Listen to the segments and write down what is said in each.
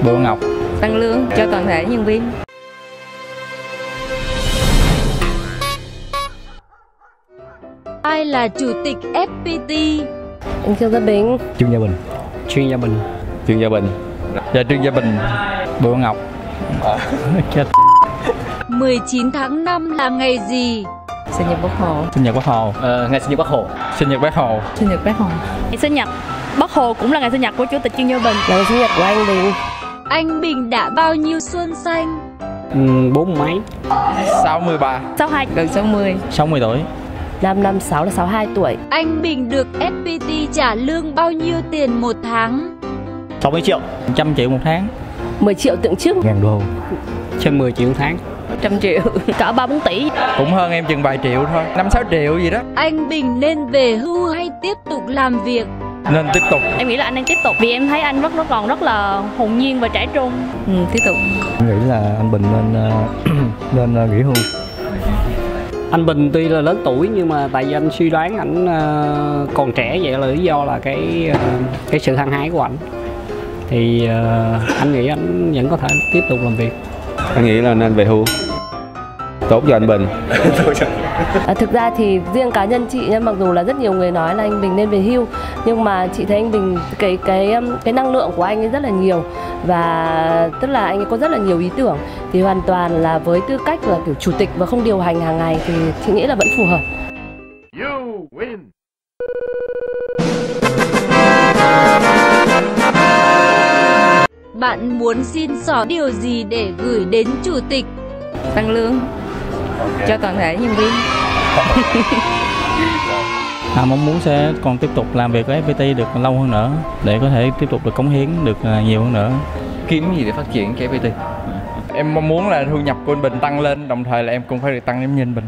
Bộ Ngọc. Tăng lương cho toàn thể nhân viên. Ai là chủ tịch FPT? Anh Trương Gia Bình. Trương Gia Bình. Trương Gia Bình. Trương Gia Bình. Dạ Trương Gia Bình. Bộ Ngọc. Chết. 19 tháng 5 là ngày gì? Sinh nhật Bác Hồ. Sinh nhật Bác Hồ. Ngày sinh nhật Bác Hồ. Sinh nhật Bác Hồ. Sinh nhật Bác Hồ. Ngày sinh nhật Bác Hồ cũng là ngày sinh nhật của Chủ tịch Trương Gia Bình. Là ngày sinh nhật của anh Bình. Anh Bình đã bao nhiêu xuân xanh? 40 mấy. 63. 62. Gần 60. 60 tuổi. 556 là 62 tuổi. Anh Bình được FPT trả lương bao nhiêu tiền một tháng? 60 triệu. 100 triệu một tháng. 10 triệu tượng trưng. Ngàn đô. Trên 10 triệu một tháng. 100 triệu. Cỡ 3-4 tỷ. Cũng hơn em chừng vài triệu thôi. 5-6 triệu gì đó. Anh Bình nên về hưu hay tiếp tục làm việc? Nên tiếp tục. Em nghĩ là anh nên tiếp tục vì em thấy anh còn rất là hồn nhiên và trẻ trung. Tiếp tục. Em nghĩ là anh Bình nên nghỉ hưu. Anh Bình tuy là lớn tuổi nhưng mà tại vì anh suy đoán ảnh còn trẻ, vậy là lý do là cái sự hăng hái của ảnh. Thì anh nghĩ anh vẫn có thể tiếp tục làm việc. Anh nghĩ là nên về hưu. Tốt cho anh Bình. Thực ra thì riêng cá nhân chị nha, mặc dù là rất nhiều người nói là anh Bình nên về hưu, nhưng mà chị thấy anh Bình cái năng lượng của anh ấy rất là nhiều, và tức là anh ấy có rất là nhiều ý tưởng, thì hoàn toàn là với tư cách là kiểu chủ tịch và không điều hành hàng ngày thì chị nghĩ là vẫn phù hợp. You win. Bạn muốn xin xỏ điều gì để gửi đến chủ tịch? Tăng lương cho toàn thể nhân viên. Mong muốn sẽ còn tiếp tục làm việc với FPT được lâu hơn nữa để có thể tiếp tục được cống hiến được nhiều hơn nữa. Kiếm gì để phát triển cái FPT? Em mong muốn là thu nhập của anh Bình tăng lên, đồng thời là em cũng phải được tăng giống như anh Bình.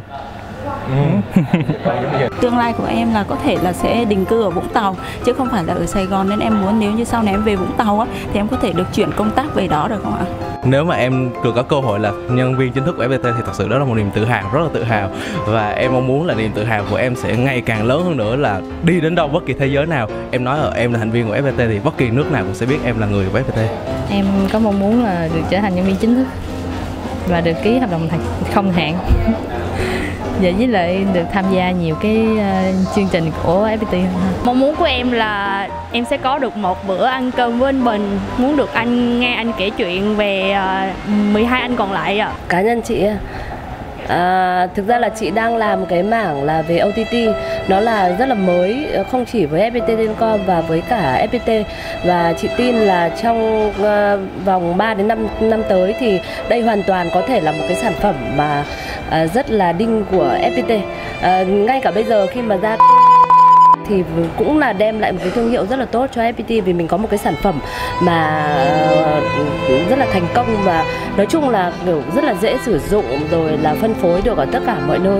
Tương lai của em là có thể là sẽ định cư ở Vũng Tàu chứ không phải là ở Sài Gòn, nên em muốn nếu như sau này em về Vũng Tàu á thì em có thể được chuyển công tác về đó được không ạ? Nếu mà em được có cơ hội là nhân viên chính thức của FPT thì thật sự đó là một niềm tự hào, rất là tự hào, và em mong muốn là niềm tự hào của em sẽ ngày càng lớn hơn nữa, là đi đến đâu bất kỳ thế giới nào em nói em là thành viên của FPT thì bất kỳ nước nào cũng sẽ biết em là người của FPT. Em có mong muốn là được trở thành nhân viên chính thức và được ký hợp đồng không hạn. Và với lại được tham gia nhiều cái chương trình của FPT hơn. Mong muốn của em là em sẽ có được một bữa ăn cơm với anh Bình. Muốn được nghe anh kể chuyện về 12 anh còn lại ạ. Cá nhân chị thực ra là chị đang làm cái mảng là về OTT, nó là rất là mới, không chỉ với FPT Telecom và với cả FPT, và chị tin là trong vòng 3 đến 5 năm tới thì đây hoàn toàn có thể là một cái sản phẩm mà rất là đinh của FPT. Ngay cả bây giờ khi mà ra thì cũng là đem lại một cái thương hiệu rất là tốt cho FPT, vì mình có một cái sản phẩm mà rất là thành công và nói chung là kiểu rất là dễ sử dụng, rồi là phân phối được ở tất cả mọi nơi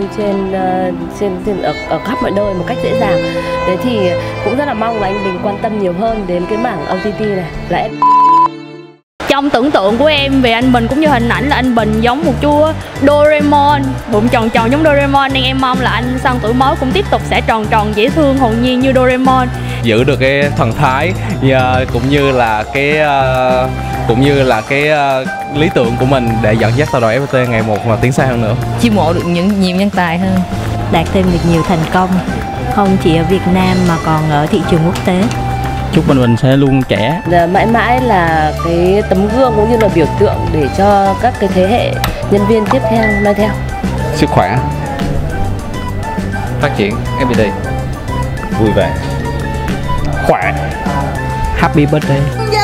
ở khắp mọi nơi một cách dễ dàng. Thế thì cũng rất là mong là anh Bình quan tâm nhiều hơn đến cái mảng OTT này là em. Trong tưởng tượng của em về anh Bình cũng như hình ảnh là anh Bình giống một chú Doraemon, bụng tròn tròn giống Doraemon, nên em mong là anh sang tuổi mới cũng tiếp tục sẽ tròn tròn dễ thương hồn nhiên như Doraemon. Giữ được cái thần thái cũng như là cái lý tưởng của mình để dẫn dắt tập đoàn FPT ngày một tiến xa hơn nữa. Chiêu mộ được nhiều nhân tài hơn, Đạt thêm được nhiều thành công, không chỉ ở Việt Nam mà còn ở thị trường quốc tế. Chúc anh Bình sẽ luôn trẻ, mãi mãi là cái tấm gương cũng như là biểu tượng để cho các cái thế hệ nhân viên tiếp theo noi theo. Sức khỏe, phát triển FPT, vui vẻ, Khỏe. Happy birthday.